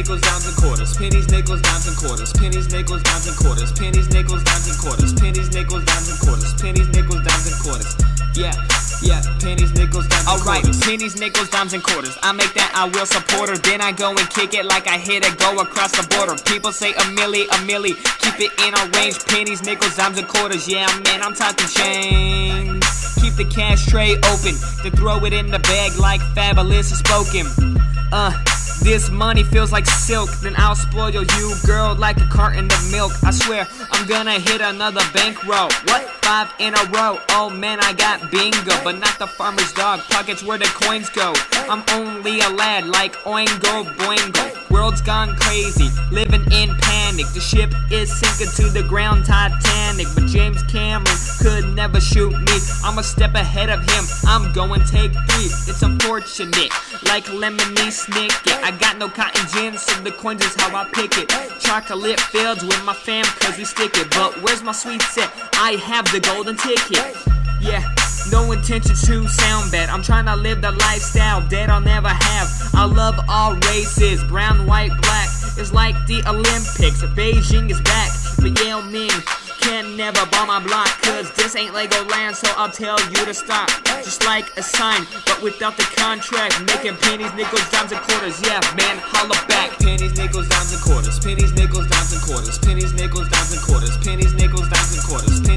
nickels, dimes, and quarters. Pennies, nickels, dimes, and quarters. Pennies, nickels, dimes, and quarters. Pennies, nickels, dimes, and quarters. Pennies, nickels, dimes, and quarters. Pennies, nickels, dimes, and quarters. Yeah, pennies, nickels, dimes, and quarters. Alright, pennies, nickels, dimes, and quarters. I make that, I will support her. Then I go and kick it like I hit it, go across the border. People say a milli, keep it in our range. Pennies, nickels, dimes, and quarters. Yeah, man, I'm talking change. Keep the cash tray open, then throw it in the bag like Fabulous is spoken. This money feels like silk, then I'll spoil you, girl, like a carton of milk. I swear, I'm gonna hit another bankroll. What? 5 in a row. Oh man, I got bingo, but not the farmer's dog. Pockets where the coins go. I'm only a lad, like Oingo Boingo. World's gone crazy, living in panic. The ship is sinking to the ground, Titanic. But James Cameron could never shoot me. I'm a step ahead of him, I'm going take 3. It's unfortunate, like lemony snicket. I got no cotton gin, so the coins is how I pick it. Chocolate fields with my fam, cause we stick it. But where's my sweet set? I have the golden ticket. Yeah, no intention to sound bad. I'm trying to live the lifestyle that I'll never have. I love all races, brown, white, black. It's like the Olympics, Beijing is back. But Yale Ming can never bomb my block, cause this ain't Legoland, so I'll tell you to stop. Just like a sign, but without the contract. Making pennies, nickels, dimes, and quarters. Yeah, man, holla back. Pennies, nickels, dimes, and quarters. Pennies, nickels, dimes, and quarters. Pennies, nickels, dimes, and quarters. Pennies, nickels, dimes, and quarters.